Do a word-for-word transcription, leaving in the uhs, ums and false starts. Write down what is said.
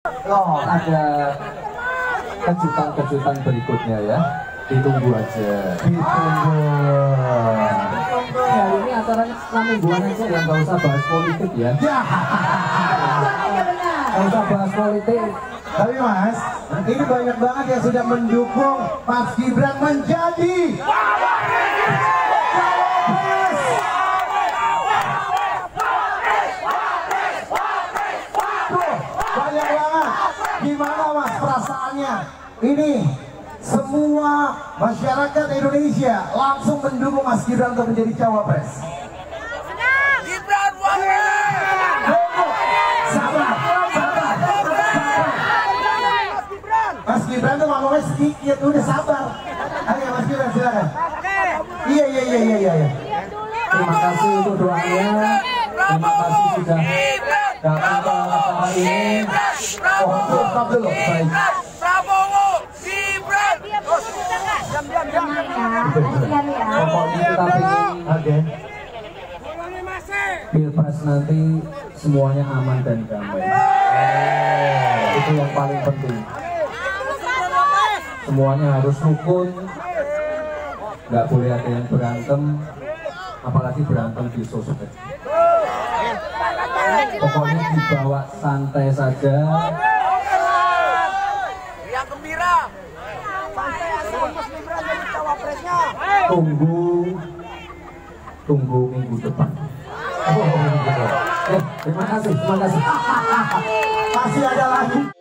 Oh, ada kejutan-kejutan berikutnya ya. Ditunggu aja. Ditunggu. Ya, ini acaranya selama mingguan aja ya, nggak usah bahas politik ya. Ya. Nggak usah bahas politik. Tapi Mas, ini banyak banget yang sudah mendukung Mas Gibran menjadi banyak banget. Gimana Mas perasaannya? Ini semua masyarakat Indonesia langsung mendukung Mas Gibran untuk menjadi cawapres. Gibran wakil. Sabar, sabar, Mas Gibran tuh ngomongnya sedikit, udah sabar. Ayo Mas Gibran silakan. Iya iya iya iya iya. Terima kasih untuk doanya. Terima kasih sudah datang ke acara ini. Oh, stop dulu. Baik. Prabowo, Gibran. Diam diam diam. Pokoknya kita ingin Oke. Pilpres nanti semuanya aman dan damai. Itu yang paling penting. Semuanya harus rukun. Nggak boleh ada yang berantem, apalagi berantem di sosmed. Pokoknya dibawa santai saja. Yang gembira. Santai aja Mas Gibran jadi cawapresnya. Tunggu, tunggu minggu depan. Oh, minggu depan. Eh, terima kasih, terima kasih. Masih ada lagi.